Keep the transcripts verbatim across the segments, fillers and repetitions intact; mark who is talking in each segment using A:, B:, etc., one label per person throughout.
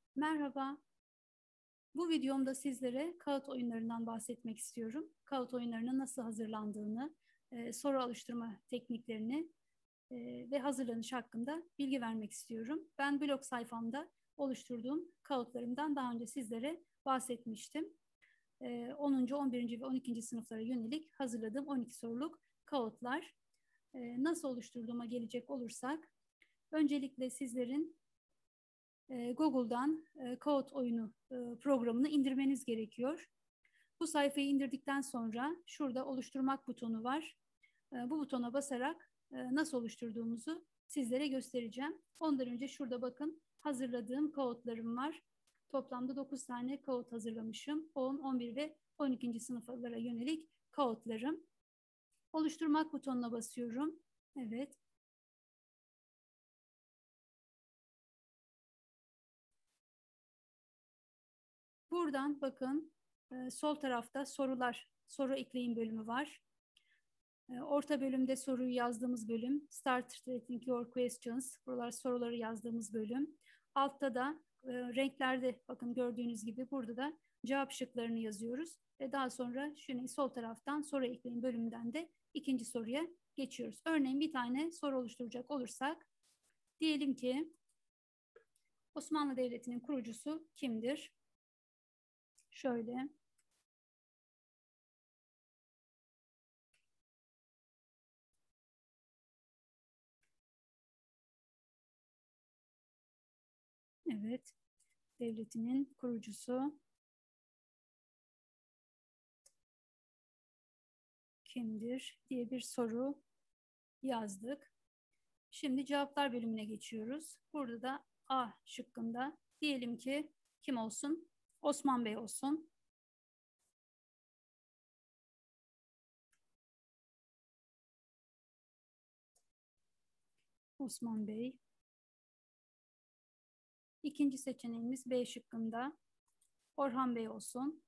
A: Merhaba. Bu videomda sizlere kağıt oyunlarından bahsetmek istiyorum. Kağıt oyunlarının nasıl hazırlandığını, e, soru alıştırma tekniklerini e, ve hazırlanış hakkında bilgi vermek istiyorum. Ben blog sayfamda oluşturduğum kağıtlarımdan daha önce sizlere bahsetmiştim. E, onuncu. on birinci ve on ikinci sınıflara yönelik hazırladığım on iki soruluk kağıtlar. E, nasıl oluşturduğuma gelecek olursak, öncelikle sizlerin e, Google'dan e, Kağıt oyunu e, programını indirmeniz gerekiyor. Bu sayfayı indirdikten sonra şurada oluşturmak butonu var. E, bu butona basarak e, nasıl oluşturduğumuzu sizlere göstereceğim. Ondan önce şurada bakın hazırladığım kağıtlarım var. Toplamda dokuz tane kağıt hazırlamışım. on, on bir ve on ikinci sınıflara yönelik kağıtlarım. Oluşturmak butonuna basıyorum. Evet. Buradan bakın e, sol tarafta sorular, soru ekleyin bölümü var. E, orta bölümde soruyu yazdığımız bölüm. Start writing your questions. Buralar soruları yazdığımız bölüm. Altta da e, renklerde bakın gördüğünüz gibi burada da cevap şıklarını yazıyoruz. Ve daha sonra şunu sol taraftan soru ekleyin bölümünden de ikinci soruya geçiyoruz. Örneğin bir tane soru oluşturacak olursak diyelim ki Osmanlı Devleti'nin kurucusu kimdir? Şöyle. Evet. Devletinin kurucusu kimdir diye bir soru yazdık. Şimdi cevaplar bölümüne geçiyoruz. Burada da A şıkkında diyelim ki kim olsun? Osman Bey olsun. Osman Bey. İkinci seçeneğimiz B şıkkında Orhan Bey olsun.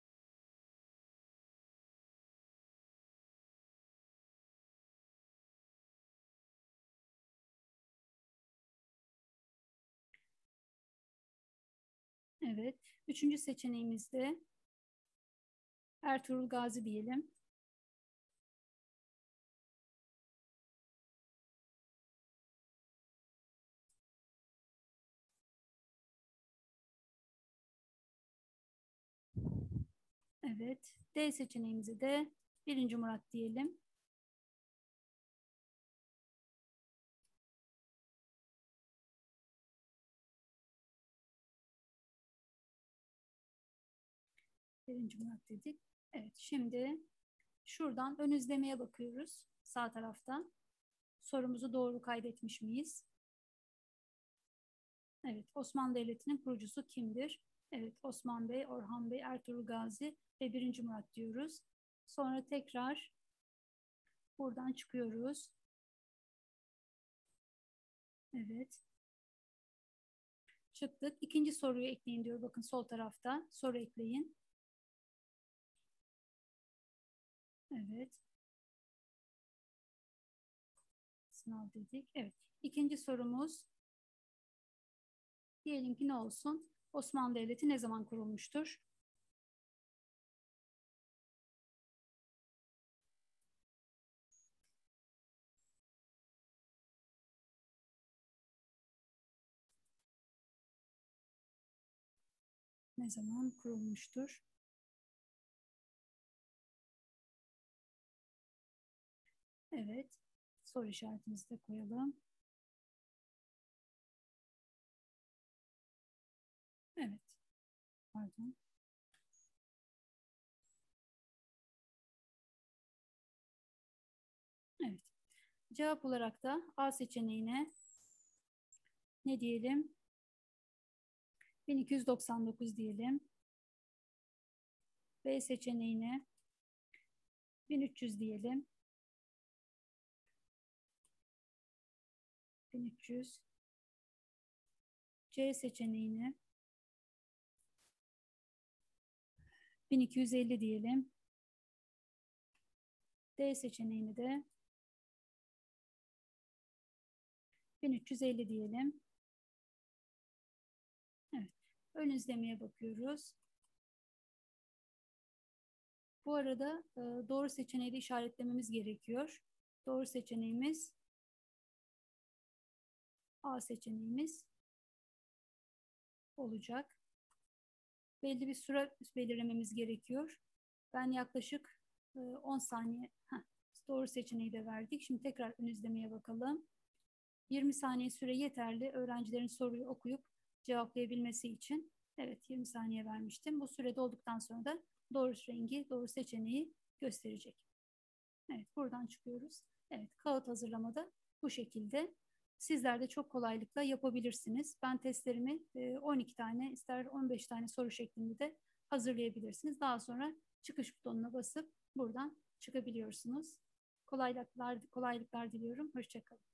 A: Evet. Üçüncü seçeneğimizde Ertuğrul Gazi diyelim. Evet. D seçeneğimizi de birinci Murat diyelim. Birinci Murat dedik. Evet. Şimdi şuradan ön izlemeye bakıyoruz. Sağ taraftan. Sorumuzu doğru kaydetmiş miyiz? Evet, Osmanlı Devleti'nin kurucusu kimdir? Evet, Osman Bey, Orhan Bey, Ertuğrul Gazi ve birinci Murat diyoruz. Sonra tekrar buradan çıkıyoruz. Evet, çıktık. İkinci soruyu ekleyin diyor. Bakın sol tarafta soru ekleyin. Evet, sınav dedik. Evet, ikinci sorumuz diyelim ki ne olsun? Osmanlı Devleti ne zaman kurulmuştur? Ne zaman kurulmuştur? Evet, soru işaretimizi de koyalım. Evet, pardon. Evet. Cevap olarak da A seçeneğine ne diyelim? bin iki yüz doksan dokuz diyelim. B seçeneğine bin üç yüz diyelim. bin üç yüz. C seçeneğine bin iki yüz elli diyelim. D seçeneğine de bin üç yüz elli diyelim. Evet. ön izlemeye bakıyoruz. Bu arada e, doğru seçeneği de işaretlememiz gerekiyor. Doğru seçeneğimiz A seçeneğimiz olacak. Belli bir süre belirlememiz gerekiyor. Ben yaklaşık e, on saniye heh, doğru seçeneği de verdik. Şimdi tekrar ön izlemeye bakalım. yirmi saniye süre yeterli öğrencilerin soruyu okuyup cevaplayabilmesi için. Evet, yirmi saniye vermiştim. Bu süre dolduktan sonra da doğru rengi, doğru seçeneği gösterecek. Evet, buradan çıkıyoruz. Evet, kağıt hazırlamada bu şekilde. Sizler de çok kolaylıkla yapabilirsiniz. Ben testlerimi on iki tane, ister on beş tane soru şeklinde de hazırlayabilirsiniz. Daha sonra çıkış butonuna basıp buradan çıkabiliyorsunuz. Kolaylıklar, kolaylıklar diliyorum. Hoşça kalın.